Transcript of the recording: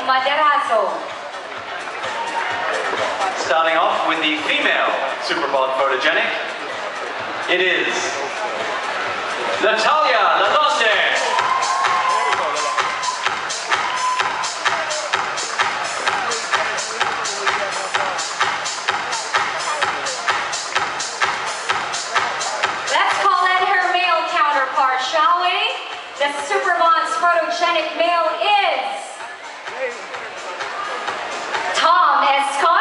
Maderazo. Starting off with the female Superbond photogenic, it is Natalia Lalonde. Let's call in her male counterpart, shall we? The Superbond's photogenic male is Tom Escon.